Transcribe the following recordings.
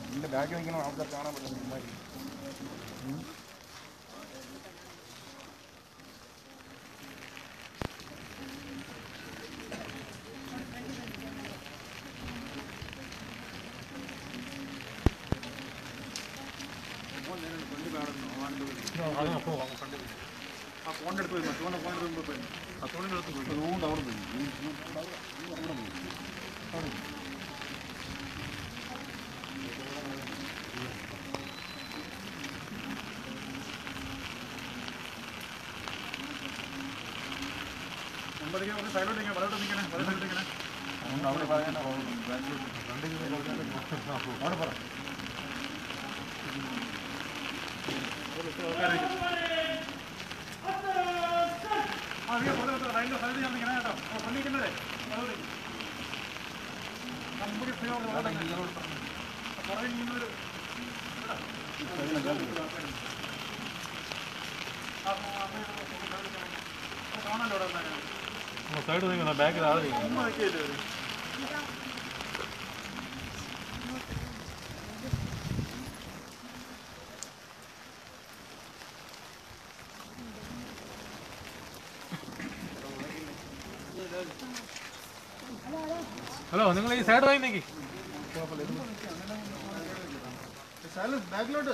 ഇതിൻ്റെ ബാഗ് വയ്ക്കണം ആൾക്കാർ കാണാൻ പറ്റുന്നത്. ആ ഫോണിൻ്റെ അടുത്ത് പോയി ഫോണിൻ്റെ മുമ്പ് പോയി ആ ഫോണിൻ്റെ അടുത്ത് പോയി അതുകൊണ്ട് അവിടെ പോയി സൈഡിലോട്ട് നിൽക്കണം വലത്തോട്ട് നിൽക്കണേ വലത്തോട്ട് നിൽക്കണേ അതുകൊണ്ട് അവിടെ പറയാൻ അവിടെ പറ സൈഡ് നിൽക്കുന്ന ബാക്കിൽ ആളെ ഹലോ നിങ്ങൾ ഈ സൈഡ് വാങ്ങി നോക്കി ബാക്കിലോട്ട്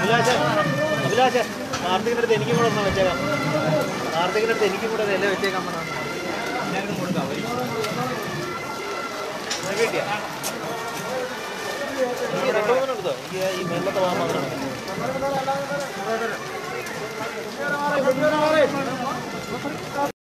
അഭിലാഷ് കാർത്തികിൻ്റെ അടുത്ത് എനിക്കും കൂടെ ഒന്ന് വെച്ചേക്കാം. കാർത്തികിൻ്റെ അടുത്ത് എനിക്കും കൂടെ ഇല വെച്ചേക്കാൻ പറഞ്ഞാൽ എല്ലാവർക്കും കൊടുക്കാം. കിട്ടിയ എനിക്ക് 2 3 എടുത്തോ. എനിക്ക് ഈ മേലത്തെ പോകാൻ മാത്രമാണ്.